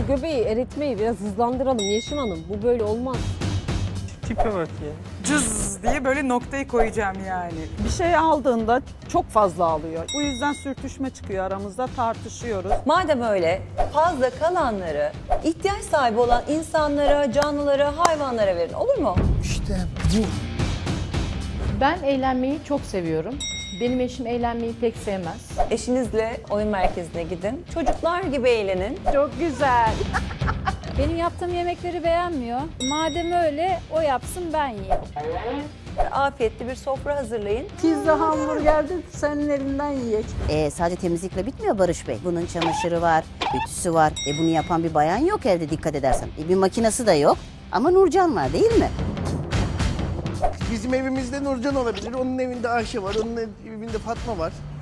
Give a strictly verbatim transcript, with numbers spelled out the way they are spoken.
Şu göbeği eritmeyi biraz hızlandıralım Yeşim Hanım. Bu böyle olmaz. Tipe bak ya. Cız diye böyle noktayı koyacağım yani. Bir şey aldığında çok fazla alıyor. Bu yüzden sürtüşme çıkıyor aramızda, tartışıyoruz. Madem öyle fazla kalanları ihtiyaç sahibi olan insanlara, canlılara, hayvanlara verin, olur mu? İşte bu. Ben eğlenmeyi çok seviyorum. Benim eşim eğlenmeyi pek sevmez. Eşinizle oyun merkezine gidin. Çocuklar gibi eğlenin. Çok güzel. Benim yaptığım yemekleri beğenmiyor. Madem öyle o yapsın, ben yiyeyim. Afiyetli bir sofra hazırlayın. Pizza, hamburger de senin elinden yiyecek. E, sadece temizlikle bitmiyor Barış Bey. Bunun çamaşırı var, ütüsü var. E, bunu yapan bir bayan yok evde dikkat edersen. E, bir makinesi de yok ama Nurcan var değil mi? Bizim evimizde Nurcan olabilir, onun evinde Ayşe var, onun evinde Fatma var.